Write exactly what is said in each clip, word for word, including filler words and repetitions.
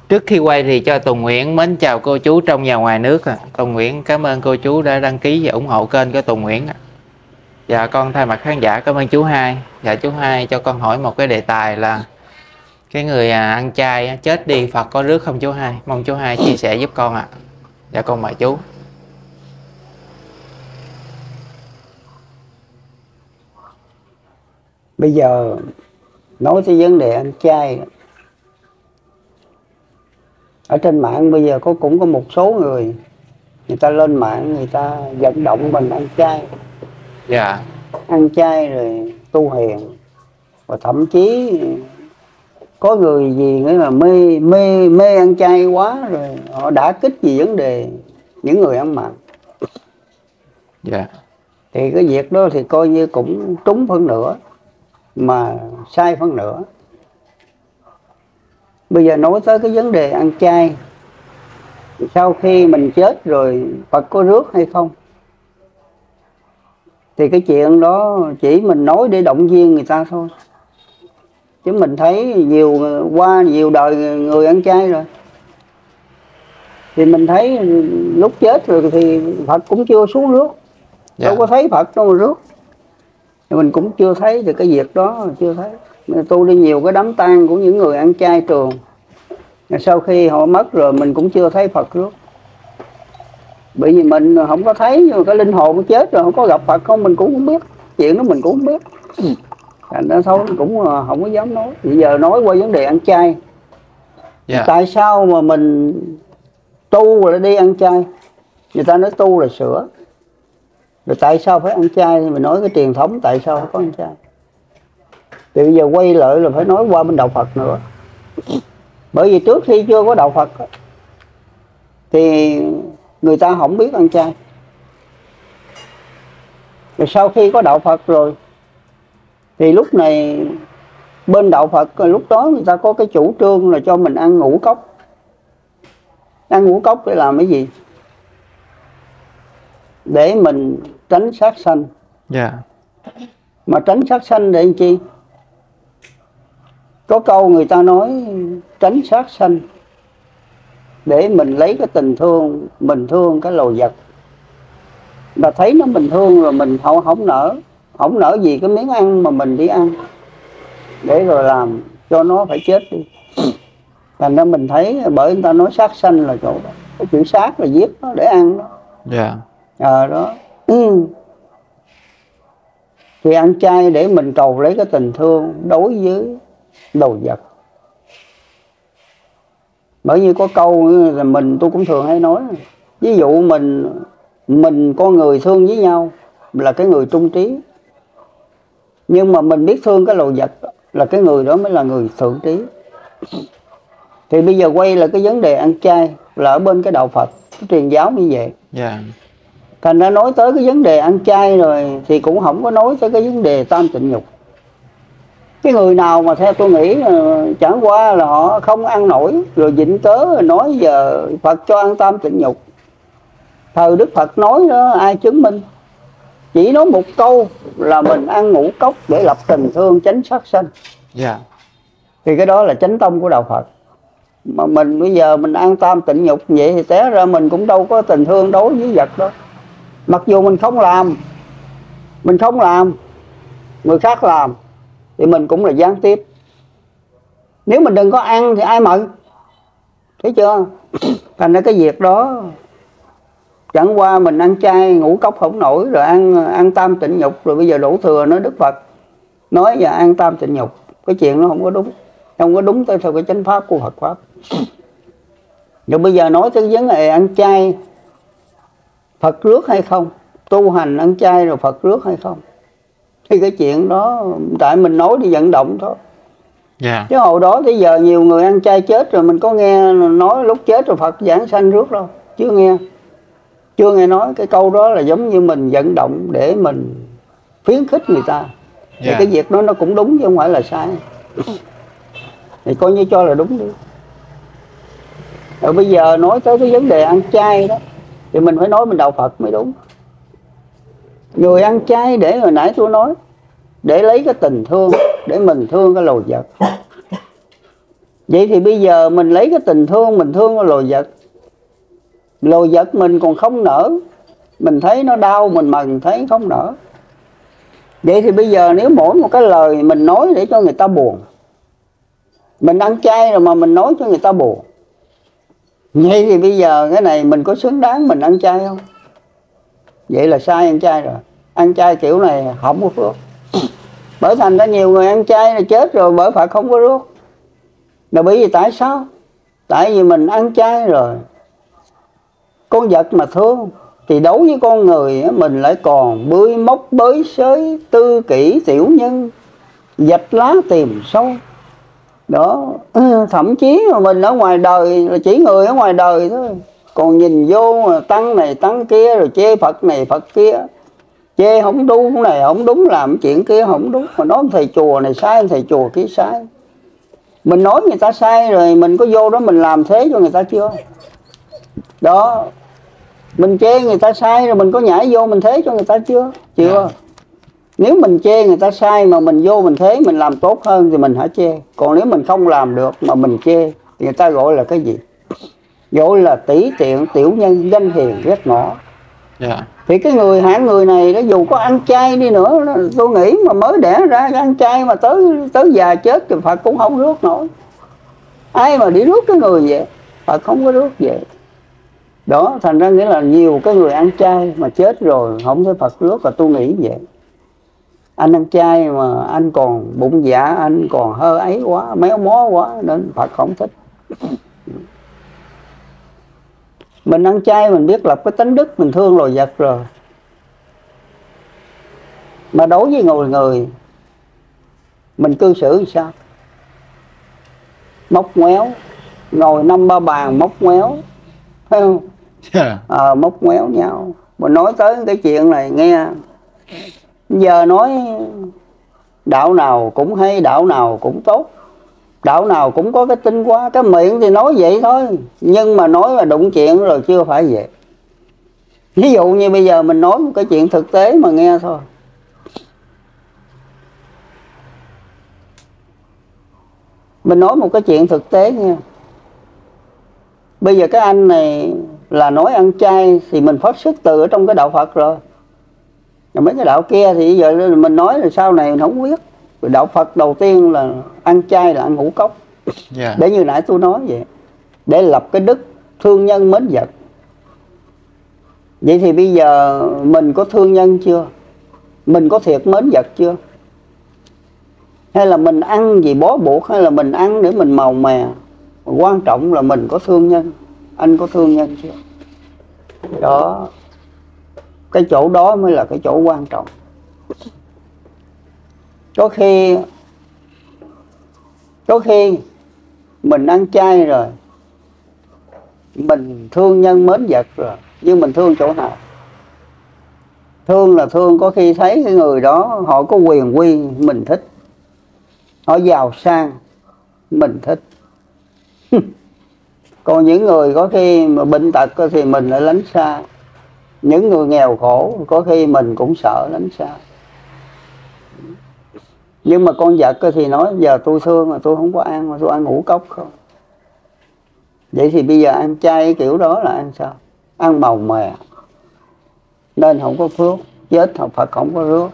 Trước khi quay thì cho Tùng Nguyễn mến chào cô chú trong và ngoài nước. Tùng Nguyễn cảm ơn cô chú đã đăng ký và ủng hộ kênh của Tùng Nguyễn. Dạ con thay mặt khán giả cảm ơn chú Hai. Dạ chú Hai cho con hỏi một cái đề tài là cái người à, ăn chay chết đi Phật có rước không chú Hai? Mong chú Hai chia sẻ giúp con ạ. À. Dạ con mời chú. Bây giờ nói tới vấn đề ăn chay, ở trên mạng bây giờ có cũng có một số người người ta lên mạng, người ta vận động mình ăn chay. Dạ. Ăn chay rồi tu hiền, và thậm chí có người gì nghĩa là mê mê mê ăn chay quá rồi họ đã kích về vấn đề những người ăn mặn. Dạ. Thì cái việc đó thì coi như cũng trúng phân nửa mà sai phân nửa. Bây giờ nói tới cái vấn đề ăn chay, sau khi mình chết rồi Phật có rước hay không, thì cái chuyện đó chỉ mình nói để động viên người ta thôi. Chứ mình thấy nhiều qua nhiều đời người ăn chay rồi, thì mình thấy lúc chết rồi thì Phật cũng chưa xuống rước. Dạ. Đâu có thấy Phật đâu mà rước. Mình cũng chưa thấy được cái việc đó, chưa thấy. Tôi đi nhiều cái đám tang của những người ăn chay trường, sau khi họ mất rồi mình cũng chưa thấy Phật rước. Bởi vì mình không có thấy, nhưng mà cái linh hồn nó chết rồi không có gặp Phật không mình cũng không biết. Chuyện đó mình cũng không biết. Thành ra thôi cũng không có dám nói. Bây giờ nói qua vấn đề ăn chay. Yeah. Tại sao mà mình tu rồi đi ăn chay? Người ta nói tu là sửa. Rồi tại sao phải ăn chay? Thì mình nói cái truyền thống tại sao phải có ăn chay. Thì bây giờ quay lại là phải nói qua bên đạo Phật nữa. Bởi vì trước khi chưa có đạo Phật thì người ta không biết ăn chay. Rồi sau khi có đạo Phật rồi thì lúc này bên đạo Phật lúc đó người ta có cái chủ trương là cho mình ăn ngũ cốc. Ăn ngũ cốc để làm cái gì? Để mình tránh sát sanh. Yeah. Mà tránh sát sanh để làm chi? Có câu người ta nói tránh sát sanh để mình lấy cái tình thương, mình thương cái loài vật. Mà thấy nó mình thương rồi mình không, không nỡ. Không nỡ gì cái miếng ăn mà mình đi ăn, để rồi làm cho nó phải chết đi. Thành ra mình thấy bởi người ta nói sát sanh là chỗ đó. Cái chữ sát là giết nó để ăn đó. Dạ. Ờ đó. Ừ. Thì ăn chay để mình cầu lấy cái tình thương đối với đồ vật. Bởi như có câu là mình tôi cũng thường hay nói, ví dụ mình mình con người thương với nhau là cái người trung trí, nhưng mà mình biết thương cái đồ vật là cái người đó mới là người thượng trí. Thì bây giờ quay là cái vấn đề ăn chay là ở bên cái đạo Phật, cái truyền giáo như vậy. Yeah. Thành ra nói tới cái vấn đề ăn chay rồi thì cũng không có nói tới cái vấn đề tam tịnh nhục. Cái người nào mà theo tôi nghĩ chẳng qua là họ không ăn nổi rồi vịnh cớ rồi nói giờ Phật cho ăn tam tịnh nhục. Thời Đức Phật nói đó ai chứng minh? Chỉ nói một câu là mình ăn ngũ cốc để lập tình thương tránh sát sanh. Yeah. Thì cái đó là chánh tông của đạo Phật. Mà mình bây giờ mình ăn tam tịnh nhục vậy thì té ra mình cũng đâu có tình thương đối với vật đó. Mặc dù mình không làm, mình không làm, người khác làm thì mình cũng là gián tiếp. Nếu mình đừng có ăn thì ai mận? Thấy chưa? Thành ra cái việc đó chẳng qua mình ăn chay ngũ cốc không nổi rồi ăn ăn tam tịnh nhục, rồi bây giờ đổ thừa nói Đức Phật nói giờ ăn tam tịnh nhục. Cái chuyện nó không có đúng, không có đúng tới theo cái chánh pháp của Phật pháp. Rồi bây giờ nói tới vấn đề ăn chay Phật rước hay không, tu hành ăn chay rồi Phật rước hay không, thì cái chuyện đó tại mình nói đi vận động thôi. Yeah. Chứ hồi đó tới giờ nhiều người ăn chay chết rồi mình có nghe nói lúc chết rồi Phật giảng sanh rước đâu, chưa nghe. Chưa nghe nói. Cái câu đó là giống như mình vận động để mình khuyến khích người ta. Thì yeah. Cái việc đó nó cũng đúng chứ không phải là sai. Thì coi như cho là đúng đi. Rồi bây giờ nói tới cái vấn đề ăn chay đó thì mình phải nói mình đạo Phật mới đúng. Người ăn chay để hồi nãy tôi nói để lấy cái tình thương, để mình thương cái loài vật. Vậy thì bây giờ mình lấy cái tình thương mình thương loài vật. Loài vật mình còn không nở, mình thấy nó đau mình mừng thấy không nở. Vậy thì bây giờ nếu mỗi một cái lời mình nói để cho người ta buồn, mình ăn chay rồi mà mình nói cho người ta buồn, vậy thì bây giờ cái này mình có xứng đáng mình ăn chay không? Vậy là sai ăn chay rồi. Ăn chay kiểu này không có phước. Bởi thành ra nhiều người ăn chay là chết rồi bởi Phật không có rước. Là bởi vì tại sao? Tại vì mình ăn chay rồi. Con vật mà thương thì đấu với con người mình lại còn bươi móc bới xới tư kỷ tiểu nhân, vạch lá tìm sâu. Đó, thậm chí mà mình ở ngoài đời là chỉ người ở ngoài đời thôi, còn nhìn vô mà tăng này tăng kia rồi chê Phật này Phật kia, chê không đúng này không đúng, làm chuyện kia không đúng, mà nói thầy chùa này sai thầy chùa kia sai. Mình nói người ta sai rồi mình có vô đó mình làm thế cho người ta chưa? Đó, mình chê người ta sai rồi mình có nhảy vô mình thế cho người ta chưa? Chưa. Yeah. Nếu mình chê người ta sai mà mình vô mình thế mình làm tốt hơn thì mình hãy chê. Còn nếu mình không làm được mà mình chê thì người ta gọi là cái gì? Gọi là tỷ tiện tiểu nhân danh hiền ghét ngõ. Yeah. Thì cái người hạng người này đó dù có ăn chay đi nữa, tôi nghĩ mà mới đẻ ra ăn chay mà tới tới già chết thì Phật cũng không rước nổi. Ai mà đi rước cái người vậy? Phật không có rước vậy. Đó, thành ra nghĩa là nhiều cái người ăn chay mà chết rồi không thấy Phật rước, và tôi nghĩ vậy. Anh ăn chay mà anh còn bụng dạ, anh còn hơi ấy quá, méo mó quá nên Phật không thích. Mình ăn chay mình biết lập cái tánh đức mình thương loài vật rồi. Mà đối với người người mình cư xử làm sao? Móc ngoéo, ngồi năm ba bàn móc ngoéo, phải không? Yeah. À, móc ngoéo nhau. Mà nói tới cái chuyện này nghe, giờ nói đạo nào cũng hay, đạo nào cũng tốt, đạo nào cũng có cái tinh hoa. Cái miệng thì nói vậy thôi, nhưng mà nói là đụng chuyện rồi chưa phải vậy. Ví dụ như bây giờ mình nói một cái chuyện thực tế mà nghe thôi. Mình nói một cái chuyện thực tế nha. Bây giờ cái anh này là nói ăn chay thì mình phát xuất từ ở trong cái đạo Phật rồi. Rồi mấy cái đạo kia thì bây giờ mình nói là sau này mình không biết. Đạo Phật đầu tiên là ăn chay là ăn ngũ cốc. Yeah. Để như nãy tôi nói vậy. Để lập cái đức thương nhân mến vật. Vậy thì bây giờ mình có thương nhân chưa? Mình có thiệt mến vật chưa? Hay là mình ăn vì bó buộc, hay là mình ăn để mình màu mè? Quan trọng là mình có thương nhân. Anh có thương nhân chưa? Đó, cái chỗ đó mới là cái chỗ quan trọng. Có khi Có khi mình ăn chay rồi, mình thương nhân mến vật rồi, nhưng mình thương chỗ nào? Thương là thương có khi thấy cái người đó họ có quyền quy mình thích, họ giàu sang mình thích. Còn những người có khi mà bệnh tật thì mình lại lánh xa. Những người nghèo khổ có khi mình cũng sợ lánh xa. Nhưng mà con vật thì nói giờ tôi thương mà tôi không có ăn, mà tôi ăn ngũ cốc không. Vậy thì bây giờ ăn chay kiểu đó là ăn sao? Ăn màu mè, nên không có phước, chết Phật không có rước.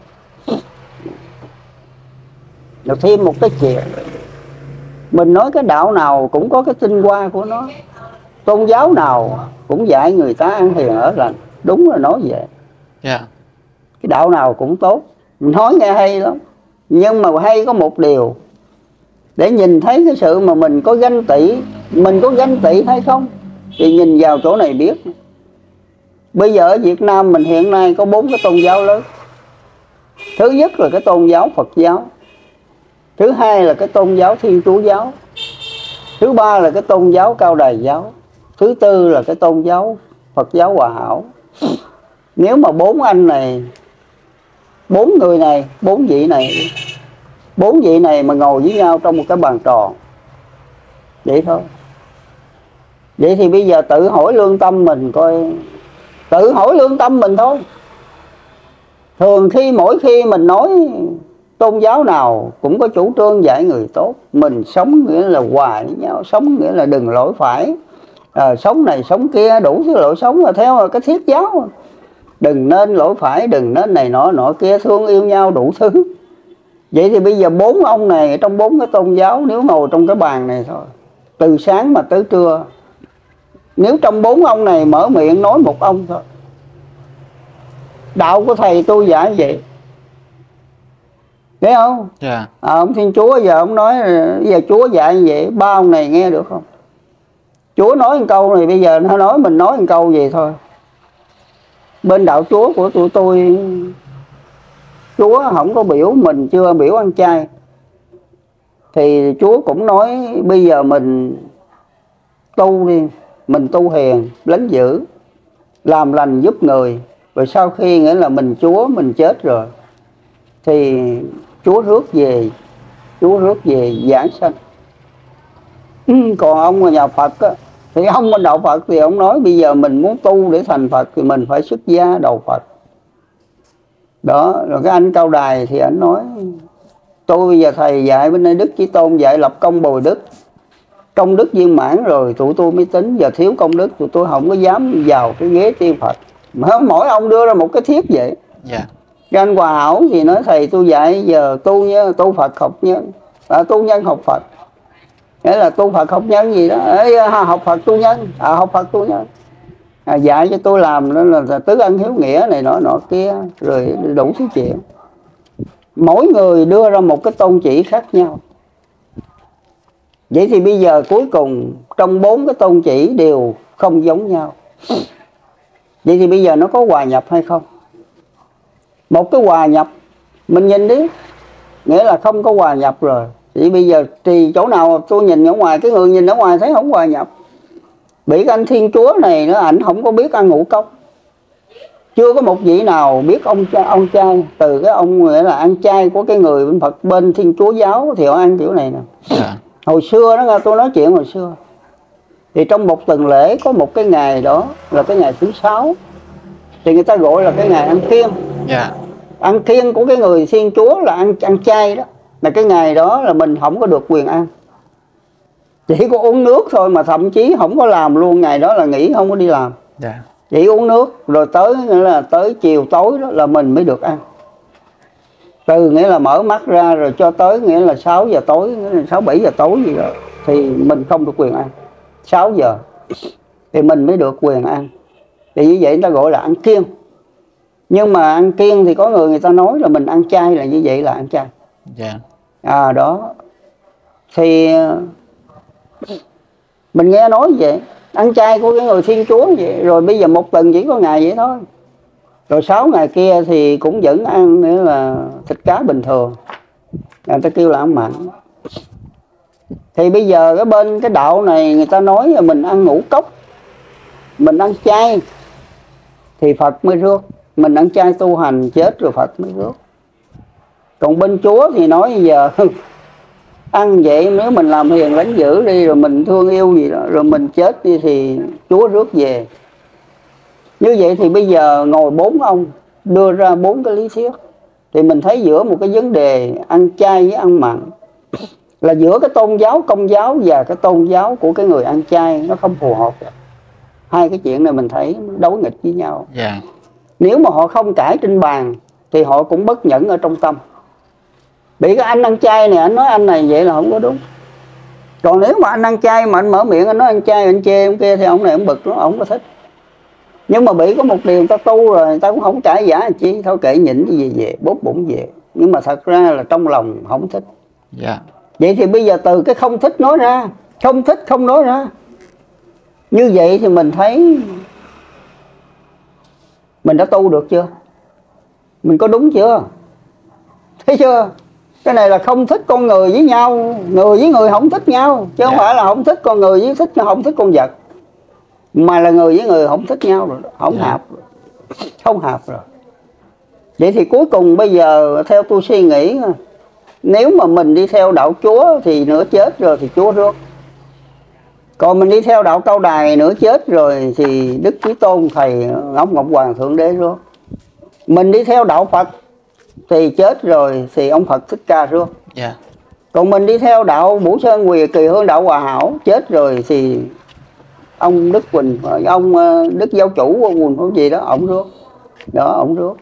Rồi thêm một cái chuyện, mình nói cái đạo nào cũng có cái tinh hoa của nó. Tôn giáo nào cũng dạy người ta ăn hiền ở lành. Đúng là nói vậy. Yeah. Cái đạo nào cũng tốt. Mình nói nghe hay lắm. Nhưng mà hay có một điều, để nhìn thấy cái sự mà mình có ganh tị, mình có ganh tị hay không thì nhìn vào chỗ này biết. Bây giờ ở Việt Nam mình hiện nay có bốn cái tôn giáo lớn. Thứ nhất là cái tôn giáo Phật giáo. Thứ hai là cái tôn giáo Thiên Chúa giáo. Thứ ba là cái tôn giáo Cao Đài giáo. Thứ tư là cái tôn giáo Phật giáo Hòa Hảo. Nếu mà bốn anh này, bốn người này, bốn vị này, bốn vị này mà ngồi với nhau trong một cái bàn tròn, vậy thôi. Vậy thì bây giờ tự hỏi lương tâm mình coi, tự hỏi lương tâm mình thôi. Thường khi mỗi khi mình nói tôn giáo nào cũng có chủ trương dạy người tốt. Mình sống nghĩa là hòa với nhau, sống nghĩa là đừng lỗi phải, à, sống này sống kia đủ thứ lỗi sống là theo cái thiết giáo. Đừng nên lỗi phải, đừng nên này nọ nọ kia, thương yêu nhau đủ thứ. Vậy thì bây giờ bốn ông này trong bốn cái tôn giáo nếu ngồi trong cái bàn này thôi, từ sáng mà tới trưa, nếu trong bốn ông này mở miệng nói một ông thôi, đạo của thầy tôi dạy vậy, thấy không? Yeah. À, ông Thiên Chúa giờ ông nói giờ Chúa dạy như vậy, ba ông này nghe được không? Chúa nói một câu này, bây giờ nó nói mình nói một câu gì thôi. Bên đạo Chúa của tụi tôi, Chúa không có biểu mình chưa biểu ăn chay, thì Chúa cũng nói bây giờ mình tu đi, mình tu hiền lánh dữ, làm lành giúp người, rồi sau khi nghĩa là mình Chúa mình chết rồi thì Chúa rước về, Chúa rước về giảng sanh. Ừ, còn ông là nhà Phật á, thì ông bên đạo Phật thì ông nói bây giờ mình muốn tu để thành Phật thì mình phải xuất gia đầu Phật. Đó, rồi cái anh Cao Đài thì anh nói tôi bây giờ thầy dạy bên đây Đức Chí Tôn dạy lập công bồi đức, công đức viên mãn rồi tụi tôi mới tính, giờ thiếu công đức tụi tôi không có dám vào cái ghế tiên Phật. Mà mỗi ông đưa ra một cái thiết vậy. Yeah. Cái anh Hòa Hảo thì nói thầy tôi dạy giờ tu nhớ, tu Phật học nhân, à, tu nhân học Phật, nghĩa là tu Phật học nhân gì đó. Ê, học Phật tu nhân, à, học Phật tu nhân, à, dạy cho tôi làm đó là tứ ân hiếu nghĩa này nọ nọ kia, rồi đủ thứ chuyện. Mỗi người đưa ra một cái tôn chỉ khác nhau. Vậy thì bây giờ cuối cùng trong bốn cái tôn chỉ đều không giống nhau. Vậy thì bây giờ nó có hòa nhập hay không? Một cái hòa nhập mình nhìn đi, nghĩa là không có hòa nhập rồi. Thì bây giờ thì chỗ nào tôi nhìn ở ngoài, cái người nhìn ở ngoài thấy không hòa nhập. Bị cái anh Thiên Chúa này nữa, ảnh không có biết ăn ngũ cốc. Chưa có một vị nào biết ông ông chay. Từ cái ông nghĩa là ăn chay của cái người bên Phật bên Thiên Chúa giáo thì họ ăn kiểu này nè. Yeah. Hồi xưa đó, tôi nói chuyện hồi xưa, thì trong một tuần lễ có một cái ngày đó là cái ngày thứ sáu, thì người ta gọi là cái ngày ăn kiêng. Yeah. Ăn kiêng của cái người Thiên Chúa là ăn ăn chay đó, là cái ngày đó là mình không có được quyền ăn, chỉ có uống nước thôi, mà thậm chí không có làm luôn, ngày đó là nghỉ không có đi làm. Yeah. Chỉ uống nước, rồi tới nghĩa là tới chiều tối đó là mình mới được ăn. Từ nghĩa là mở mắt ra rồi cho tới nghĩa là sáu giờ tối, nghĩa là sáu bảy giờ tối gì đó thì mình không được quyền ăn. Sáu giờ thì mình mới được quyền ăn. Thì như vậy người ta gọi là ăn kiêng. Nhưng mà ăn kiêng thì có người người ta nói là mình ăn chay là như vậy là ăn chay. Yeah. À đó. Thì mình nghe nói vậy, ăn chay của cái người Thiên Chúa vậy, rồi bây giờ một tuần chỉ có ngày vậy thôi. Rồi sáu ngày kia thì cũng vẫn ăn nghĩa là thịt cá bình thường, người ta kêu là ăn mặn. Thì bây giờ cái bên cái đạo này người ta nói là mình ăn ngũ cốc, mình ăn chay thì Phật mới rước. Mình ăn chay tu hành chết rồi Phật mới rước. Còn bên Chúa thì nói giờ ăn vậy, nếu mình làm hiền lánh dữ đi, rồi mình thương yêu gì đó, rồi mình chết đi thì Chúa rước về. Như vậy thì bây giờ ngồi bốn ông đưa ra bốn cái lý thuyết, thì mình thấy giữa một cái vấn đề ăn chay với ăn mặn là giữa cái tôn giáo Công giáo và cái tôn giáo của cái người ăn chay nó không phù hợp. Hai cái chuyện này mình thấy đối nghịch với nhau. Yeah. Nếu mà họ không cãi trên bàn thì họ cũng bất nhẫn ở trong tâm. Bị cái anh ăn chay này anh nói anh này vậy là không có đúng. Còn nếu mà anh ăn chay mà anh mở miệng anh nói ăn chay anh chê ông kia thì ông này ông bực nó, ông có thích. Nhưng mà bị có một điều người ta tu rồi, người ta cũng không cãi giả làm chi, thôi kệ nhịn gì về, về bốt bụng về. Nhưng mà thật ra là trong lòng không thích. Yeah. Vậy thì bây giờ từ cái không thích nói ra, không thích không nói ra, như vậy thì mình thấy mình đã tu được chưa? Mình có đúng chưa? Thấy chưa? Cái này là không thích con người với nhau, người với người không thích nhau, chứ không yeah. phải là không thích con người với thích không thích con vật, mà là người với người không thích nhau rồi, không yeah. hợp rồi. Không hợp rồi. Vậy thì cuối cùng bây giờ theo tôi suy nghĩ, nếu mà mình đi theo đạo Chúa thì nửa chết rồi thì Chúa rước. Còn mình đi theo đạo Cao Đài nửa chết rồi thì Đức Chí Tôn thầy ông Ngọc Hoàng Thượng Đế rước. Mình đi theo đạo Phật thì chết rồi thì ông Phật Thích Ca rước. Dạ. Còn mình đi theo đạo Bửu Sơn Quỳ Kỳ Hương đạo Hòa Hảo, chết rồi thì ông Đức Quỳnh, ông Đức Giáo Chủ quần không gì đó, ổng rước. Đó, ổng rước.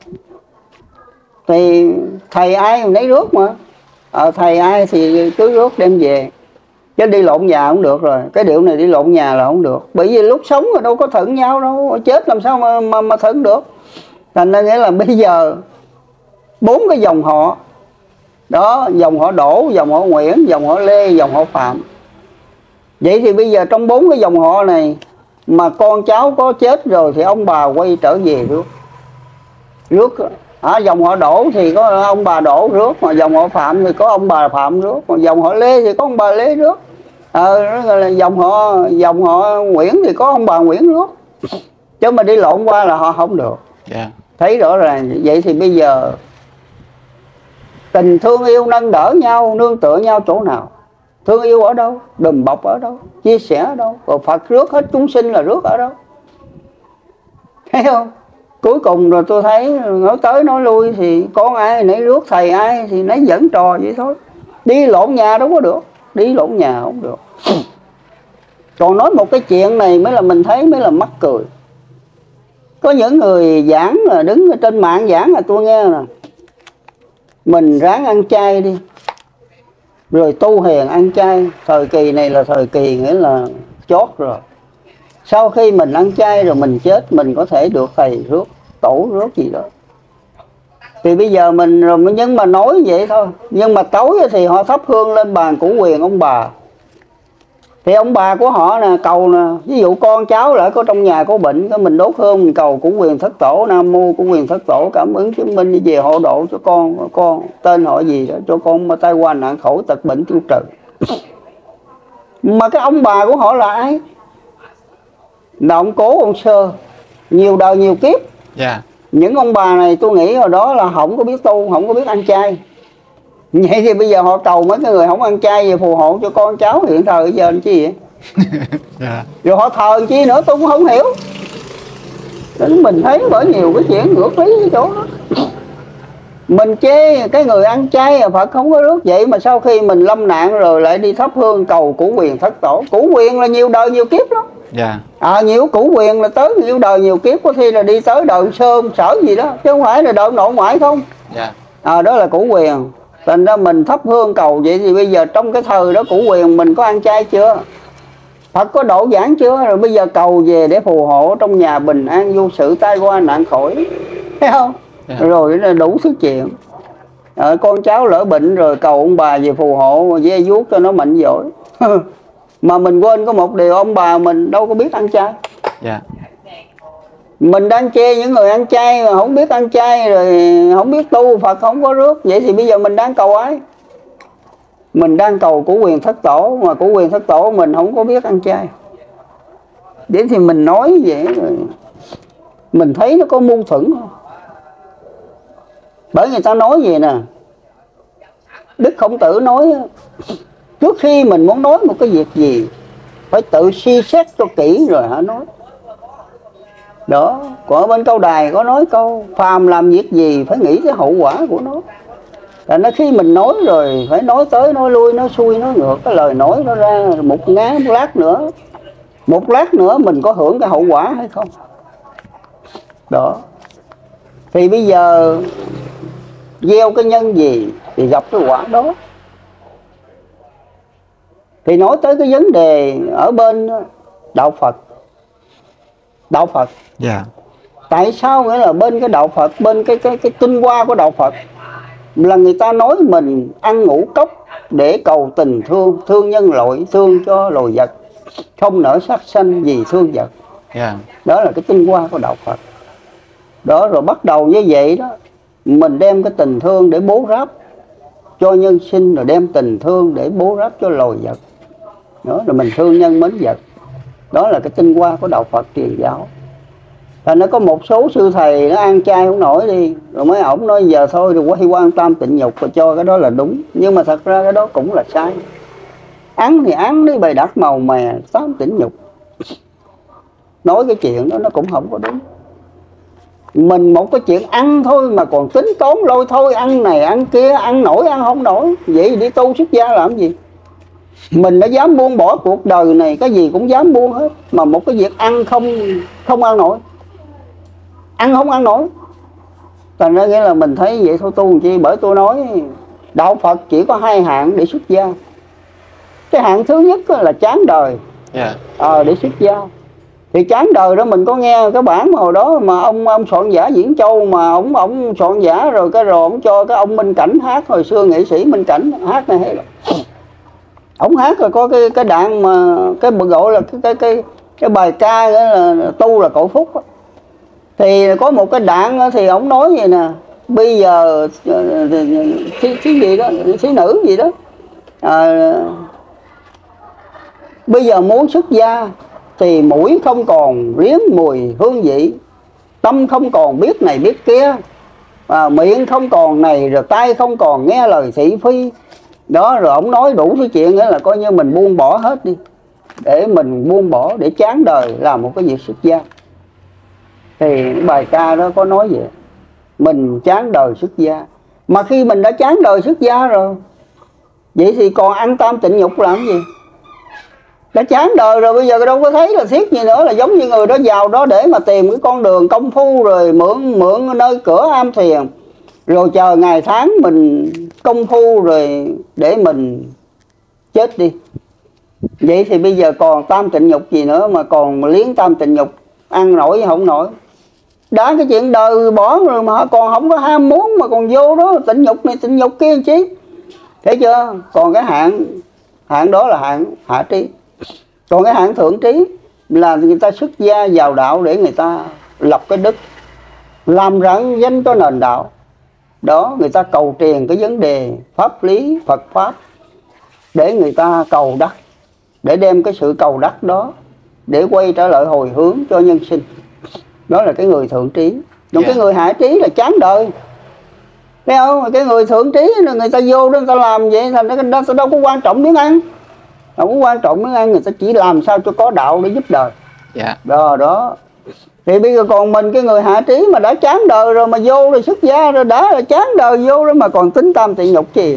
Thì thầy ai lấy rước mà. Ờ, thầy ai thì cứ rước đem về. Chứ đi lộn nhà không được rồi. Cái điệu này đi lộn nhà là không được. Bởi vì lúc sống rồi đâu có thuận nhau đâu. Chết làm sao mà, mà, mà thuận được. Thành ra nghĩa là bây giờ bốn cái dòng họ. Đó, dòng họ Đỗ, dòng họ Nguyễn, dòng họ Lê, dòng họ Phạm. Vậy thì bây giờ trong bốn cái dòng họ này mà con cháu có chết rồi thì ông bà quay trở về rước. Rước à, dòng họ Đỗ thì có ông bà Đỗ rước, mà dòng họ Phạm thì có ông bà Phạm rước, còn dòng họ Lê thì có ông bà Lê rước. Ờ, là dòng họ dòng họ Nguyễn thì có ông bà Nguyễn rước. Chứ mà đi lộn qua là họ không được. Yeah. Thấy rõ ràng. Vậy thì bây giờ tình thương yêu nâng đỡ nhau, nương tựa nhau chỗ nào? Thương yêu ở đâu? Đùm bọc ở đâu? Chia sẻ ở đâu? Rồi Phật rước hết chúng sinh là rước ở đâu? Thấy không? Cuối cùng rồi tôi thấy nói tới nói lui thì con ai nấy rước, thầy ai thì nấy dẫn trò vậy thôi. Đi lộn nhà đâu có được. Đi lộn nhà không được. Còn nói một cái chuyện này mới là mình thấy mới là mắc cười. Có những người giảng là đứng ở trên mạng giảng là tôi nghe nè, mình ráng ăn chay đi, rồi tu hiền ăn chay. Thời kỳ này là thời kỳ nghĩa là chót rồi. Sau khi mình ăn chay rồi mình chết, mình có thể được thầy rước, tổ rước gì đó. Thì bây giờ mình rồi nhưng mà nói vậy thôi. Nhưng mà tối thì họ thắp hương lên bàn củ quyền ông bà. Thì ông bà của họ nè, cầu nè, ví dụ con cháu lỡ có trong nhà có bệnh, cái mình đốt hương mình cầu củ quyền thất tổ, nam mô củ quyền thất tổ cảm ứng chứng minh đi về hộ độ cho con, con tên họ gì đó, cho con mà tai qua nạn khổ tật bệnh tiêu trừ. Mà cái ông bà của họ là ai? Là ông Cố, ông Sơ, nhiều đời nhiều kiếp. Yeah. Những ông bà này tôi nghĩ hồi đó là không có biết tu, không có biết ăn chay. Vậy thì bây giờ họ cầu mấy cái người không ăn chay về phù hộ cho con cháu hiện thời bây giờ làm chi vậy? Yeah. Rồi họ thờ chi nữa tôi cũng không hiểu. Đến mình thấy bởi nhiều cái chuyện ngược lý cái chỗ đó. Mình chê cái người ăn chay Phật không có rước, vậy mà sau khi mình lâm nạn rồi lại đi thắp hương cầu củ quyền thất tổ. Củ quyền là nhiều đời nhiều kiếp đó. Yeah. À, nhiều củ quyền là tới nhiều đời nhiều kiếp, có khi là đi tới đời Sơn Sở gì đó, chứ không phải là đời nội ngoại không. Yeah. À, đó là củ quyền. Thành ra mình thắp hương cầu vậy thì bây giờ trong cái thời đó củ quyền mình có ăn chay chưa? Phật có độ giảng chưa? Rồi bây giờ cầu về để phù hộ trong nhà bình an vô sự tai qua nạn khỏi. Thấy không? Yeah. Rồi là đủ thứ chuyện. À, con cháu lỡ bệnh rồi cầu ông bà về phù hộ, ve vuốt cho nó mạnh giỏi. Mà mình quên có một điều, ông bà mình đâu có biết ăn chay. Yeah. Mình đang chê những người ăn chay mà không biết ăn chay, rồi không biết tu, Phật không có rước. Vậy thì bây giờ mình đang cầu ai? Mình đang cầu của quyền thất tổ, mà của quyền thất tổ mình không có biết ăn chay. Vậy thì mình nói vậy rồi mình thấy nó có mâu thuẫn không? Bởi người ta nói vậy nè, Đức Khổng Tử nói trước khi mình muốn nói một cái việc gì phải tự suy xét cho kỹ rồi hả nói. Đó, còn ở bên câu đài có nói câu phàm làm việc gì phải nghĩ cái hậu quả của nó. Là nó khi mình nói rồi phải nói tới nói lui, nói xuôi nói ngược, cái lời nói nó ra một ngá một lát nữa. Một lát nữa mình có hưởng cái hậu quả hay không? Đó. Thì bây giờ gieo cái nhân gì thì gặp cái quả đó. Thì nói tới cái vấn đề ở bên đạo Phật. Đạo Phật. Yeah. Tại sao nghĩa là bên cái đạo Phật, bên cái cái cái tinh hoa của đạo Phật là người ta nói mình ăn ngũ cốc để cầu tình thương, thương nhân loại, thương cho loài vật, không nỡ sát sanh vì thương vật. Yeah. Đó là cái tinh hoa của đạo Phật. Đó, rồi bắt đầu như vậy đó, mình đem cái tình thương để bố ráp cho nhân sinh, rồi đem tình thương để bố ráp cho loài vật. Đó, rồi mình thương nhân mến vật. Đó là cái tinh hoa của đạo Phật truyền giáo. Thành nó có một số sư thầy nó ăn chay không nổi đi, rồi mấy ổng nói giờ thôi rồi quay quan tam tịnh nhục rồi cho cái đó là đúng. Nhưng mà thật ra cái đó cũng là sai. Ăn thì ăn đi bày đặt màu mè tam tịnh nhục. Nói cái chuyện đó nó cũng không có đúng. Mình một cái chuyện ăn thôi mà còn tính toán lôi thôi, ăn này ăn kia, ăn nổi ăn không nổi, vậy đi tu xuất gia làm gì? Mình đã dám buông bỏ cuộc đời này, cái gì cũng dám buông hết, mà một cái việc ăn không không ăn nổi, ăn không ăn nổi. Thành ra nghĩa là mình thấy vậy thôi tu làm chi. Bởi tôi nói đạo Phật chỉ có hai hạng để xuất gia. Cái hạng thứ nhất là chán đời, yeah. à, để xuất gia. Thì chán đời đó mình có nghe cái bản hồi đó mà ông ông soạn giả Diễn Châu, mà ông ông soạn giả rồi cái rồi ông cho cái ông Minh Cảnh hát, hồi xưa nghệ sĩ Minh Cảnh hát này hay là ông hát rồi có cái cái đoạn mà cái gọi là cái cái cái, cái bài ca đó là tu là cội phúc đó. Thì có một cái đoạn thì ông nói vậy nè, bây giờ thí, thí gì đó, thí nữ gì đó, à, bây giờ muốn xuất gia thì mũi không còn riếm mùi hương vị, tâm không còn biết này biết kia, à, miệng không còn này, rồi tay không còn nghe lời thị phi đó. Rồi ông nói đủ thứ chuyện nữa là coi như mình buông bỏ hết đi, để mình buông bỏ để chán đời làm một cái việc xuất gia. Thì bài ca đó có nói vậy, mình chán đời xuất gia. Mà khi mình đã chán đời xuất gia rồi, vậy thì còn ăn tam tịnh nhục làm gì? Đã chán đời rồi, bây giờ đâu có thấy là thiết gì nữa. Là giống như người đó vào đó để mà tìm cái con đường công phu, rồi mượn mượn nơi cửa am thiền, rồi chờ ngày tháng mình công phu rồi để mình chết đi. Vậy thì bây giờ còn tam tịnh nhục gì nữa, mà còn liếng tam tịnh nhục ăn nổi hay không nổi? Đã cái chuyện đời bỏ rồi mà còn không có ham muốn, mà còn vô đó tịnh nhục này tịnh nhục kia chứ. Thấy chưa? Còn cái hạng hạng đó là hạng hạ trí. Còn cái hạng thượng trí là người ta xuất gia vào đạo để người ta lập cái đức, làm rạng danh cho nền đạo. Đó, người ta cầu truyền cái vấn đề pháp lý Phật Pháp để người ta cầu đắc, để đem cái sự cầu đắc đó để quay trở lại hồi hướng cho nhân sinh. Đó là cái người thượng trí. Còn yeah. cái người hạ trí là chán đời. Thấy không? Cái người thượng trí là người ta vô đó người ta làm vậy, thành ra đâu có quan trọng miếng ăn. Không có quan trọng miếng ăn, người ta chỉ làm sao cho có đạo để giúp đời. Yeah. Đó, đó. Thì bây giờ còn mình cái người hạ trí mà đã chán đời rồi mà vô rồi xuất gia rồi, đã là chán đời vô đó mà còn tính tam tịnh nhục gì.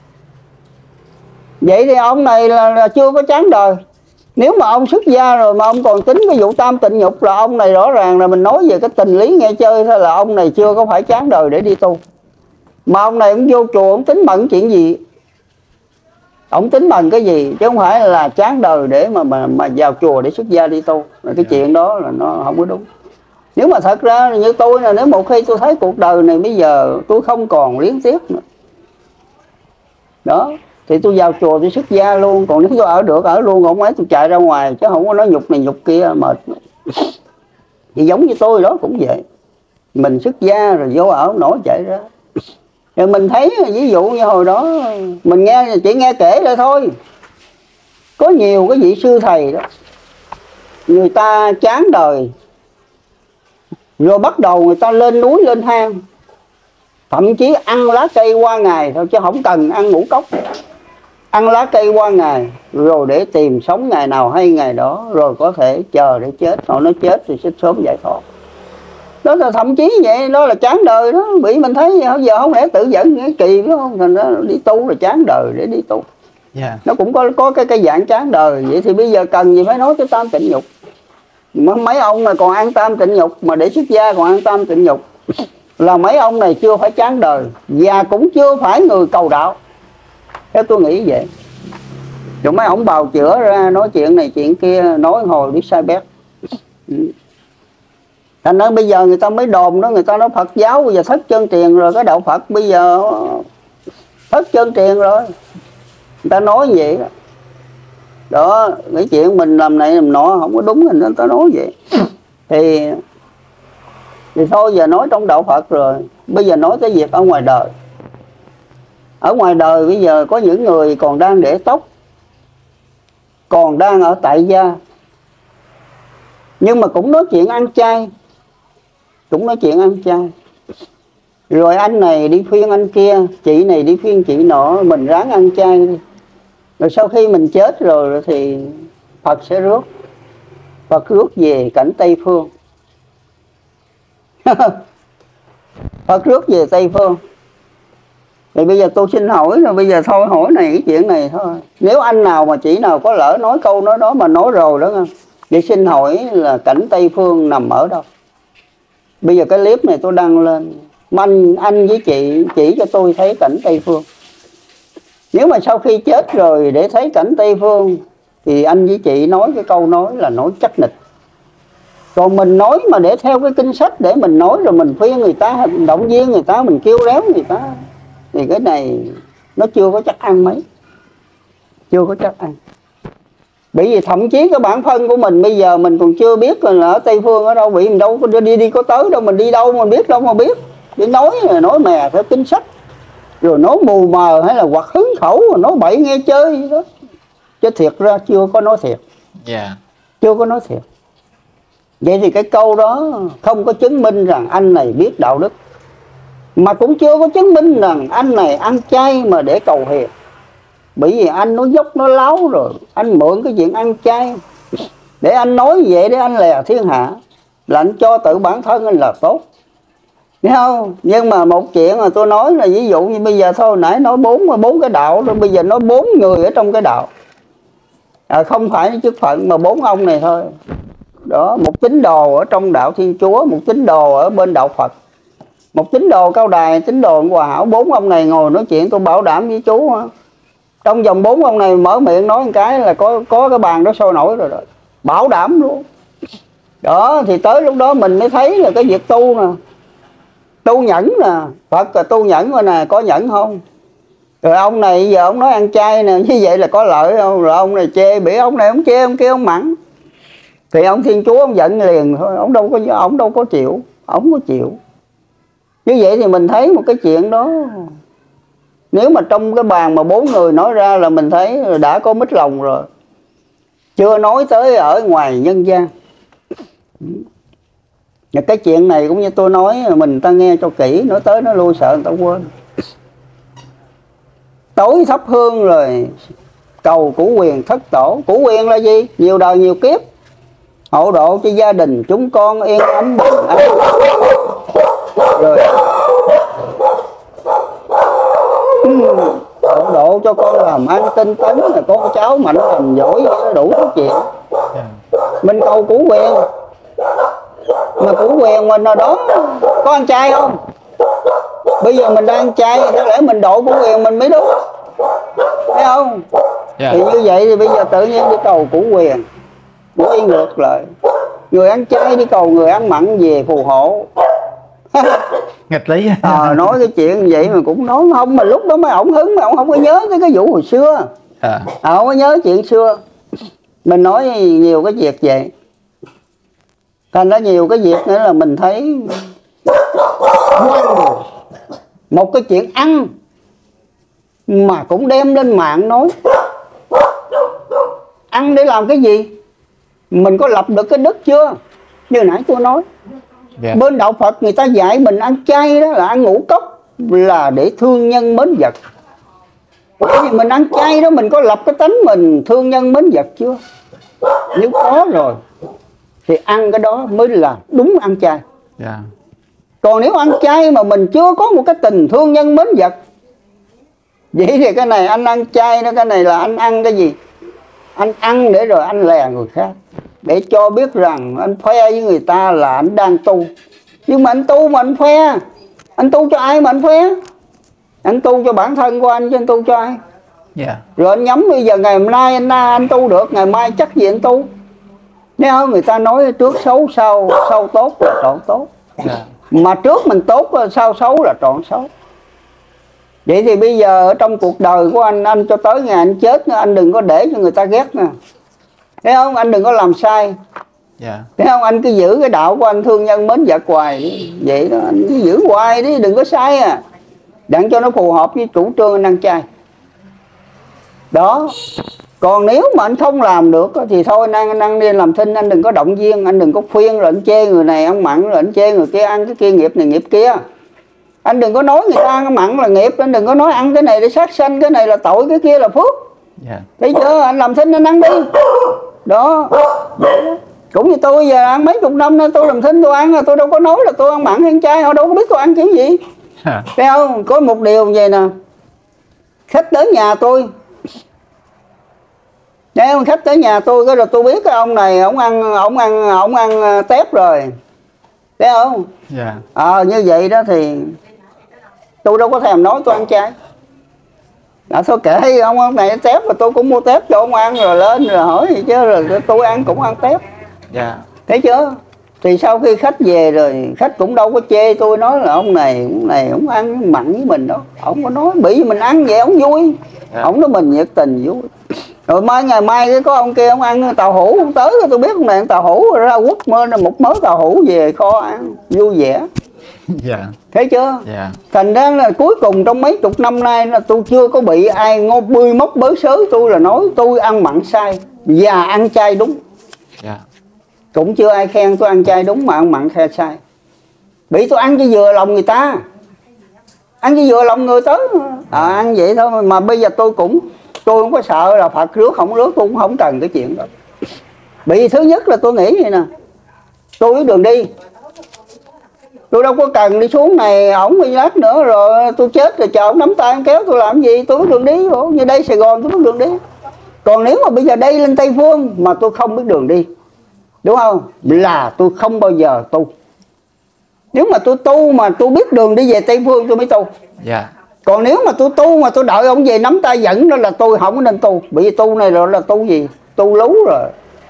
Vậy thì ông này là, là chưa có chán đời. Nếu mà ông xuất gia rồi mà ông còn tính cái vụ tam tịnh nhục là ông này rõ ràng là mình nói về cái tình lý nghe chơi thôi, là ông này chưa có phải chán đời để đi tu. Mà ông này ông vô chùa ông tính bằng chuyện gì? Ông tính bằng cái gì? Chứ không phải là chán đời để mà mà, mà vào chùa để xuất gia đi tu. Cái yeah. chuyện đó là nó không có đúng. Nếu mà thật ra như tôi là nếu một khi tôi thấy cuộc đời này bây giờ tôi không còn liếng tiếc nữa, đó, thì tôi vào chùa tôi xuất gia luôn. Còn nếu tôi ở được ở luôn, không mấy tôi chạy ra ngoài, chứ không có nói nhục này nhục kia mệt. Thì giống như tôi đó cũng vậy, mình xuất gia rồi vô ở nổi chạy ra. Rồi mình thấy ví dụ như hồi đó mình nghe chỉ nghe kể lại thôi, có nhiều cái vị sư thầy đó, người ta chán đời rồi bắt đầu người ta lên núi lên hang, thậm chí ăn lá cây qua ngày thôi chứ không cần ăn ngũ cốc, ăn lá cây qua ngày rồi để tìm sống ngày nào hay ngày đó, rồi có thể chờ để chết. Họ nói chết thì sẽ sớm giải thoát. Đó là thậm chí vậy, đó là chán đời đó. Bị mình thấy giờ không lẽ tự dẫn cái kỳ đúng không? Thành ra đi tu là chán đời để đi tu. Yeah. Nó cũng có có cái cái dạng chán đời. Vậy thì bây giờ cần gì phải nói cái tam tịnh nhục. Mấy ông này còn ăn tam tịnh nhục, mà để xuất gia còn ăn tam tịnh nhục, là mấy ông này chưa phải chán đời và cũng chưa phải người cầu đạo. Theo tôi nghĩ vậy. Rồi mấy ông bào chữa ra nói chuyện này chuyện kia, nói hồi biết sai bét. Thành ra bây giờ người ta mới đồn đó, người ta nói Phật giáo bây giờ thất chân truyền rồi, cái đạo Phật bây giờ thất chân truyền rồi. Người ta nói vậy đó. Đó, cái chuyện mình làm này làm nọ không có đúng, người ta nói vậy. Thì thì thôi giờ nói trong đạo Phật rồi, bây giờ nói cái việc ở ngoài đời. Ở ngoài đời bây giờ có những người còn đang để tóc, còn đang ở tại gia, nhưng mà cũng nói chuyện ăn chay, cũng nói chuyện ăn chay. Rồi anh này đi khuyên anh kia, chị này đi khuyên chị nọ, mình ráng ăn chay đi. Rồi sau khi mình chết rồi thì Phật sẽ rước, Phật rước về cảnh Tây Phương. Phật rước về Tây Phương. Thì bây giờ tôi xin hỏi rồi, bây giờ thôi hỏi này cái chuyện này thôi. Nếu anh nào mà chỉ nào có lỡ nói câu nói đó mà nói rồi đó, để xin hỏi là cảnh Tây Phương nằm ở đâu? Bây giờ cái clip này tôi đăng lên, anh, anh với chị chỉ cho tôi thấy cảnh Tây Phương. Nếu mà sau khi chết rồi để thấy cảnh Tây Phương thì anh với chị nói cái câu nói là nói chắc nịch. Còn mình nói mà để theo cái kinh sách để mình nói rồi mình khuyên người ta, động viên người ta, mình kêu réo người ta, thì cái này nó chưa có chắc ăn mấy. Chưa có chắc ăn. Bởi vì thậm chí cái bản thân của mình bây giờ mình còn chưa biết là ở Tây Phương ở đâu, bị mình đâu có đi đi có tới đâu, mình đi đâu mà biết đâu mà biết. Để nói là nói mè theo kinh sách, rồi nói mù mờ hay là hoặc hứng khẩu rồi nói bậy nghe chơi đó. Chứ thiệt ra chưa có nói thiệt. Yeah. Chưa có nói thiệt. Vậy thì cái câu đó không có chứng minh rằng anh này biết đạo đức, mà cũng chưa có chứng minh rằng anh này ăn chay mà để cầu hiền. Bởi vì anh nó dốc nó láo rồi, anh mượn cái chuyện ăn chay để anh nói vậy để anh lè thiên hạ, là anh cho tự bản thân anh là tốt. Thấy không? Nhưng mà một chuyện mà tôi nói là ví dụ như bây giờ thôi, nãy nói bốn bốn cái đạo rồi, bây giờ nói bốn người ở trong cái đạo, à, không phải chức phận mà bốn ông này thôi. Đó, một tín đồ ở trong đạo Thiên Chúa, một tín đồ ở bên đạo Phật, một tín đồ Cao Đài, tín đồ Hòa Hảo, bốn ông này ngồi nói chuyện, tôi bảo đảm với chú ha, trong vòng bốn ông này mở miệng nói một cái là có có cái bàn đó sôi nổi rồi, rồi bảo đảm luôn. Đó, thì tới lúc đó mình mới thấy là cái việc tu nè, tu nhẫn nè, Phật là tu nhẫn rồi nè, có nhẫn không? Rồi ông này giờ ông nói ăn chay nè, như vậy là có lợi không? Rồi ông này chê, bị ông này ông chê, ông kia ông mắng, thì ông Thiên Chúa ông giận liền thôi, ông đâu có ông đâu có chịu, ông có chịu. Như vậy thì mình thấy một cái chuyện đó, nếu mà trong cái bàn mà bốn người nói ra là mình thấy đã có mít lòng rồi, chưa nói tới ở ngoài nhân gian. Cái chuyện này cũng như tôi nói, mình ta nghe cho kỹ, nói tới nó lui sợ người ta quên. Tối thắp hương rồi cầu cửu quyền thất tổ. Cửu quyền là gì? Nhiều đời nhiều kiếp, hộ độ cho gia đình chúng con yên ấm bình an. Rồi hộ độ cho con làm ăn tinh tấn, là con cháu mạnh lành giỏi, đủ thứ chuyện. Mình cầu cửu quyền, mà cửu quyền mình ở đó có ăn chay không? Bây giờ mình đang ăn chay, có lẽ mình độ cửu quyền mình mới đúng, thấy không? Yeah. Thì như vậy thì bây giờ tự nhiên đi cầu cửu quyền, quay ngược lại, người ăn chay đi cầu người ăn mặn về phù hộ. Nghịch lý. À, nói cái chuyện vậy mà cũng nói không, mà lúc đó mới ổng hứng, mà ổng không có nhớ tới cái vụ hồi xưa. À. À, không có nhớ chuyện xưa. Mình nói nhiều cái việc vậy, thành ra nhiều cái việc nữa là mình thấy một cái chuyện ăn mà cũng đem lên mạng nói. Ăn để làm cái gì? Mình có lập được cái đức chưa? Như nãy tôi nói, yeah. Bên đạo Phật người ta dạy mình ăn chay đó là ăn ngũ cốc, là để thương nhân mến vật. Bởi vì mình ăn chay đó mình có lập cái tánh mình thương nhân mến vật chưa? Nếu có rồi thì ăn cái đó mới là đúng ăn chay. Yeah. Còn nếu ăn chay mà mình chưa có một cái tình thương nhân mến vật, vậy thì cái này anh ăn chay đó, cái này là anh ăn cái gì? Anh ăn để rồi anh lè người khác, để cho biết rằng anh khoe với người ta là anh đang tu. Nhưng mà anh tu mà anh khoe, anh tu cho ai mà anh khoe? Anh tu cho bản thân của anh chứ anh tu cho ai? Yeah. Rồi anh nhắm bây giờ ngày hôm nay anh anh tu được, ngày mai chắc gì anh tu. Nếu không người ta nói trước xấu sau sau tốt là trọn tốt. Yeah. Mà trước mình tốt sau xấu là trọn xấu. Vậy thì bây giờ ở trong cuộc đời của anh, anh cho tới ngày anh chết, anh đừng có để cho người ta ghét nè. Thấy không? Anh đừng có làm sai. Yeah. Thấy không? Anh cứ giữ cái đạo của anh thương nhân mến vật hoài. Vậy đó, anh cứ giữ hoài đi, đừng có sai à. Đặng cho nó phù hợp với chủ trương anh ăn chay. Đó. Còn nếu mà anh không làm được thì thôi, anh, anh ăn đi làm thinh, anh đừng có động viên, anh đừng có khuyên rồi anh chê người này ăn mặn, rồi anh chê người kia ăn cái kia nghiệp này nghiệp kia. Anh đừng có nói người ta ăn mặn là nghiệp, anh đừng có nói ăn cái này để sát sanh, cái này là tội, cái kia là phước. Yeah. Thấy chưa? Anh làm thinh anh ăn đi. Đó. Cũng như tôi giờ ăn mấy chục năm nữa tôi làm thinh tôi ăn, tôi đâu có nói là tôi ăn mặn hay ăn chay, họ đâu có biết tôi ăn kiểu gì. Thấy không? Có một điều vậy nè, khách tới nhà tôi, thấy không? Khách tới nhà tôi cái rồi tôi biết cái ông này ông ăn ông ăn ông ăn tép rồi, thấy không? Yeah. À, như vậy đó thì tôi đâu có thèm nói tôi ăn chay. À, thôi kệ ông ông này tép mà tôi cũng mua tép cho ông ăn rồi lên rồi hỏi gì chứ, rồi tôi ăn cũng ăn tép. Yeah. Thấy chưa? Thì sau khi khách về rồi khách cũng đâu có chê tôi, nói là ông này ông này ông ăn mặn với mình đâu, ông có nói bị mình ăn vậy ông vui. Yeah. Ông nói mình nhiệt tình vui. Rồi mai ngày mai cái có ông kia ông ăn tàu hũ, ông tới tôi biết ông này ăn tàu hũ rồi ra quất mơ một mớ tàu hũ về kho ăn vui vẻ. Yeah. Thấy chưa? Yeah. Thành ra là cuối cùng trong mấy chục năm nay là tôi chưa có bị ai ngô bươi móc bới xới tôi là nói tôi ăn mặn sai và ăn chay đúng. Yeah. Cũng chưa ai khen tôi ăn chay đúng mà ăn mặn khe sai. Bị tôi ăn cho vừa lòng người ta, ăn cho vừa lòng người tới à, ăn vậy thôi. Mà bây giờ tôi cũng tôi không có sợ là Phật rước không rước, tôi cũng không cần cái chuyện đó. Bị thứ nhất là tôi nghĩ vậy nè, tôi biết đường đi, tôi đâu có cần đi xuống này ổng đi lát nữa rồi tôi chết rồi chờ ổng nắm tay kéo tôi làm gì. Tôi biết đường đi, như đây Sài Gòn tôi biết đường đi. Còn nếu mà bây giờ đây lên Tây Phương mà tôi không biết đường đi, đúng không, là tôi không bao giờ tu. Nếu mà tôi tu mà tôi biết đường đi về Tây Phương tôi mới tu. Yeah. Còn nếu mà tôi tu mà tôi đợi ông về nắm tay dẫn đó là tôi không có nên tu. Bởi vì tu này rồi là tu gì? Tu lú rồi.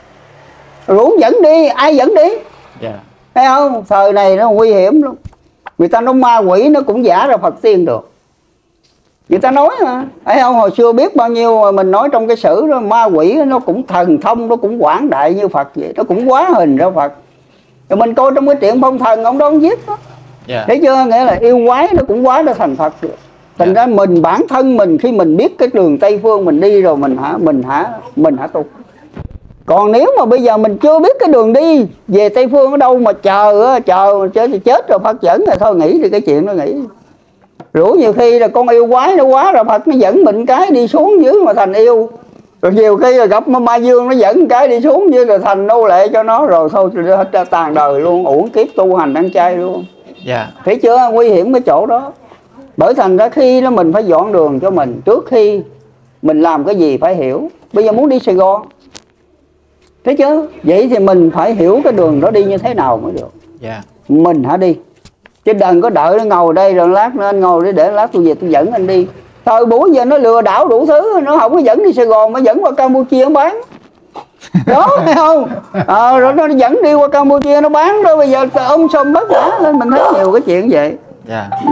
Rủ dẫn đi, ai dẫn đi? Yeah. Thấy không? Thời này nó nguy hiểm lắm. Người ta nói ma quỷ nó cũng giả ra Phật tiên được. Người ta nói mà, thấy không? Hồi xưa biết bao nhiêu mà mình nói trong cái sử đó, ma quỷ nó cũng thần thông, nó cũng quảng đại như Phật vậy, nó cũng hóa hình ra Phật. Rồi mình coi trong cái chuyện phong thần ông đó ông viết đó. Yeah. Thấy chưa? Nghĩa là yêu quái nó cũng hóa ra thành Phật được. Thành yeah. ra mình bản thân mình khi mình biết cái đường Tây Phương mình đi rồi mình hả mình hả mình hả tu. Còn nếu mà bây giờ mình chưa biết cái đường đi về Tây Phương ở đâu mà chờ chờ chết thì chết rồi Phật dẫn rồi thôi nghỉ thì cái chuyện nó nghỉ. Rủ nhiều khi là con yêu quái nó quá rồi Phật nó dẫn mình cái đi xuống dưới mà thành yêu. Rồi nhiều khi là gặp ma dương nó dẫn cái đi xuống dưới rồi thành nô lệ cho nó rồi thôi hết ra tàn đời luôn, uổng kiếp tu hành ăn chay luôn. Yeah. Thấy chưa? Nguy hiểm cái chỗ đó. Bởi thành ra khi đó mình phải dọn đường cho mình. Trước khi mình làm cái gì phải hiểu. Bây giờ muốn đi Sài Gòn, thấy chưa? Vậy thì mình phải hiểu cái đường đó đi như thế nào mới được. Yeah. Mình hả đi. Chứ đừng có đợi nó ngồi đây rồi lát nữa anh ngồi để để lát tôi về tôi dẫn anh đi. Thời buổi giờ nó lừa đảo đủ thứ, nó không có dẫn đi Sài Gòn mà dẫn qua Campuchia nó bán. Đó thấy không? À, rồi nó dẫn đi qua Campuchia nó bán đó, bây giờ ông xôm đất đã lên mình thấy nhiều cái chuyện vậy. Yeah. Ừ.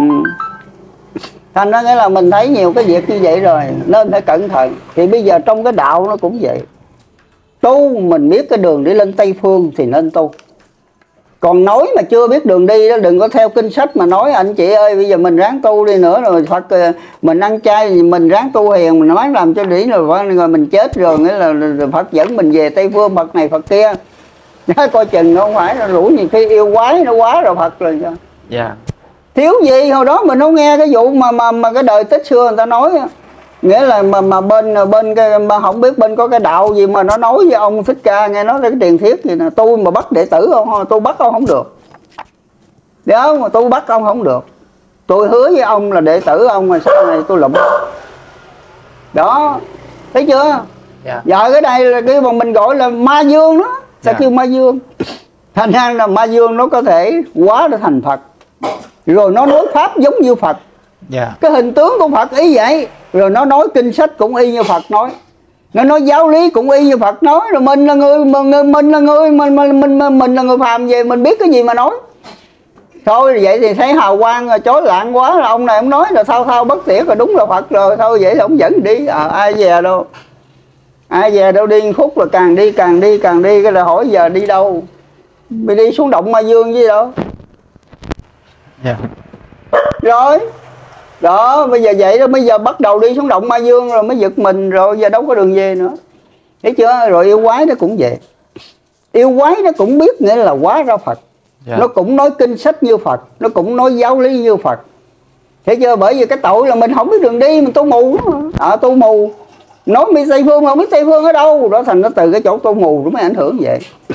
Thành ra nghĩa là mình thấy nhiều cái việc như vậy rồi nên phải cẩn thận. Thì bây giờ trong cái đạo nó cũng vậy. Tu mình biết cái đường đi lên Tây Phương thì nên tu. Còn nói mà chưa biết đường đi đó đừng có theo kinh sách mà nói anh chị ơi bây giờ mình ráng tu đi nữa rồi Phật mình ăn chay mình ráng tu hiền mình nói làm cho đĩ rồi, rồi mình chết rồi nghĩa là Phật dẫn mình về Tây Phương Phật này Phật kia. Coi chừng không phải là rủ nhiều khi yêu quái nó quá rồi Phật rồi. Yeah. Thiếu gì hồi đó mình không nghe cái vụ mà mà mà cái đời Tích xưa người ta nói nghĩa là mà mà bên bên cái mà không biết bên có cái đạo gì mà nó nói với ông Thích Ca nghe nói cái tiền thiết gì nè, tôi mà bắt đệ tử ông tôi bắt ông không được. Đấy không? Mà tôi bắt ông không được. Tôi hứa với ông là đệ tử ông mà sau này tôi lụm. Đó. Thấy chưa? Yeah. Giờ cái đây là cái mà mình gọi là ma dương đó. Sao yeah. kêu ma dương? Thành ra là ma dương nó có thể hóa ra thành Phật. Rồi nó nói pháp giống như Phật. Yeah. Cái hình tướng của Phật ý vậy. Rồi nó nói kinh sách cũng y như Phật nói. Nó nói giáo lý cũng y như Phật nói. Rồi mình là người mình, mình là người mình, mình, mình, mình là người phàm về mình biết cái gì mà nói. Thôi vậy thì thấy hào quang rồi chói lạng quá là ông này ông nói là thao thao bất tỉa rồi đúng là Phật rồi. Thôi vậy là ông dẫn đi à, ai về đâu. Ai về đâu đi khúc là càng đi càng đi càng đi. Cái là hỏi giờ đi đâu. Mình đi xuống động Ma Dương chứ đâu. Yeah. Rồi. Đó bây giờ vậy đó bây giờ bắt đầu đi xuống động Ma Dương rồi mới giật mình rồi giờ đâu có đường về nữa. Thấy chưa? Rồi yêu quái nó cũng vậy. Yêu quái nó cũng biết nghĩa là hóa ra Phật. Yeah. Nó cũng nói kinh sách như Phật. Nó cũng nói giáo lý như Phật. Thấy chưa? Bởi vì cái tội là mình không biết đường đi. Mình tu mù đó. À tu mù. Nói biết Tây Phương mà không biết Tây Phương ở đâu. Đó thành nó từ cái chỗ tu mù nó mới ảnh hưởng vậy.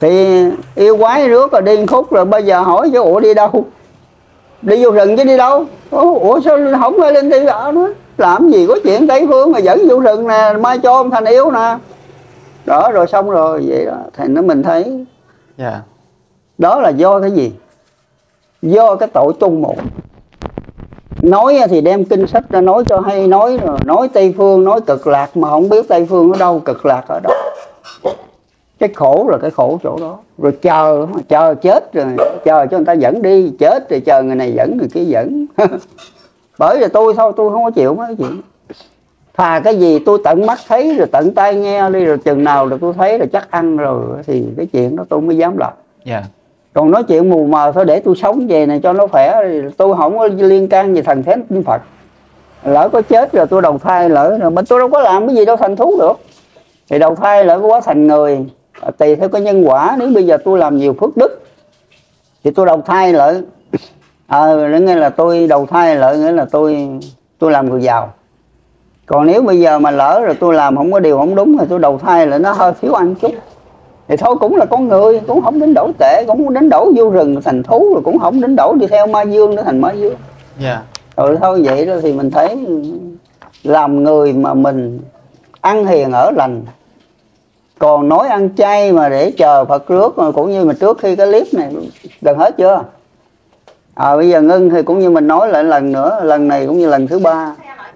Thì yêu quái rước rồi đi khúc rồi bây giờ hỏi chứ ủa đi đâu? Đi vô rừng chứ đi đâu? Ủa sao không phải lên đi ở nữa? Làm gì có chuyện Tây Phương mà dẫn vô rừng nè, mai cho ông thành yêu nè. Đó rồi xong rồi vậy đó. Thì nó mình thấy yeah. Đó là do cái gì? Do cái tội tu một. Nói thì đem kinh sách ra nói cho hay nói rồi. Nói Tây Phương, nói cực lạc mà không biết Tây Phương ở đâu, cực lạc ở đâu. Cái khổ là cái khổ chỗ đó. Rồi chờ, chờ chết rồi, chờ cho người ta dẫn đi. Chết rồi chờ người này dẫn, người kia dẫn. Bởi vì tôi thôi, tôi không có chịu mấy cái chuyện. Thà cái gì tôi tận mắt thấy rồi tận tai nghe đi, rồi chừng nào rồi tôi thấy rồi chắc ăn rồi thì cái chuyện đó tôi mới dám làm. Yeah. Còn nói chuyện mù mờ thôi để tôi sống về này cho nó khỏe, tôi không có liên can gì thần thánh Phật. Lỡ có chết rồi tôi đầu thai lỡ rồi mình tôi đâu có làm cái gì đâu thành thú được. Thì đầu thai lỡ có quá thành người, tùy theo cái nhân quả. Nếu bây giờ tôi làm nhiều phước đức thì tôi đầu thai lỡ ờ à, nghĩa là tôi đầu thai lỡ nghĩa là tôi tôi làm người giàu. Còn nếu bây giờ mà lỡ rồi tôi làm không có điều không đúng thì tôi đầu thai là nó hơi thiếu ăn chút. Thì thôi cũng là con người, cũng không đến đổ tệ, cũng không đến đổ vô rừng thành thú, rồi cũng không đến đổ đi theo ma dương để thành ma dương. Yeah. Rồi thôi vậy đó thì mình thấy làm người mà mình ăn hiền ở lành. Còn nói ăn chay mà để chờ Phật rước, cũng như mà trước khi cái clip này gần hết chưa? À, bây giờ ngưng thì cũng như mình nói lại lần nữa, lần này cũng như lần thứ ba.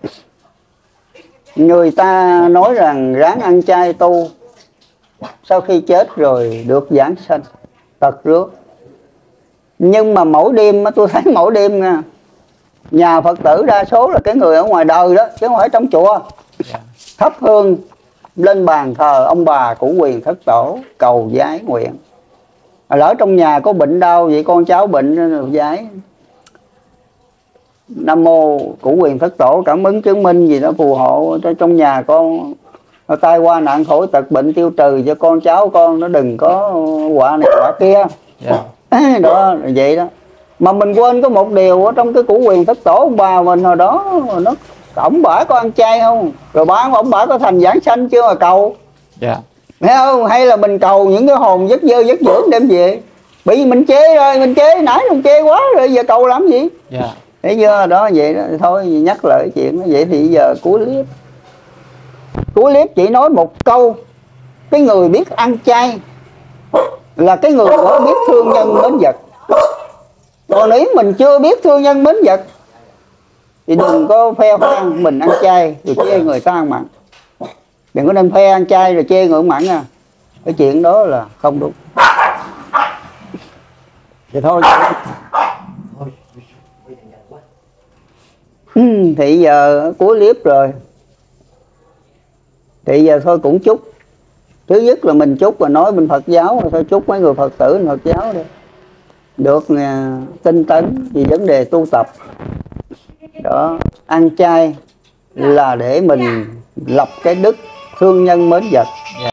Người ta nói rằng ráng ăn chay tu, sau khi chết rồi được giảng sanh, Phật rước. Nhưng mà mỗi đêm tôi thấy mỗi đêm nha, nhà Phật tử đa số là cái người ở ngoài đời đó, chứ không phải trong chùa. Yeah. Thắp hương lên bàn thờ ông bà cửu quyền thất tổ, cầu giái nguyện. Lỡ trong nhà có bệnh đau vậy, con cháu bệnh rồi giái Nam mô cửu quyền thất tổ cảm ứng chứng minh gì đó phù hộ cho trong nhà con tai qua nạn khỏi tật bệnh tiêu trừ, cho con cháu con nó đừng có quả này quả kia. Yeah. Đó vậy đó. Mà mình quên có một điều ở trong cái cửu quyền thất tổ ông bà mình hồi đó, nó ổng bả có ăn chay không, rồi bả ổng bả có thành giảng sanh chưa mà cầu. Yeah. Thấy không? Hay là mình cầu những cái hồn dứt dơ dứt dưỡng đem về, bị mình chế rồi, mình chế nãy mình chế quá rồi, giờ cầu làm gì. Yeah. Thấy chưa? Đó vậy đó. Thôi nhắc lại chuyện đó. Vậy thì giờ cuối clip Cuối clip chỉ nói một câu: cái người biết ăn chay là cái người có biết thương nhân mến vật. Còn nếu mình chưa biết thương nhân mến vật thì đừng có phe phan mình ăn chay rồi chê người ta ăn mặn. Đừng có nên phe ăn chay rồi chê người mặn nha. Cái chuyện đó là không đúng. Thì thôi. Thì giờ cuối clip rồi. Thì giờ thôi cũng chúc. Thứ nhất là mình chúc và nói bên Phật giáo, rồi thôi chúc mấy người Phật tử Phật giáo đi được tinh tấn vì vấn đề tu tập. Đó, ăn chay là để mình lập cái đức thương nhân mến vật.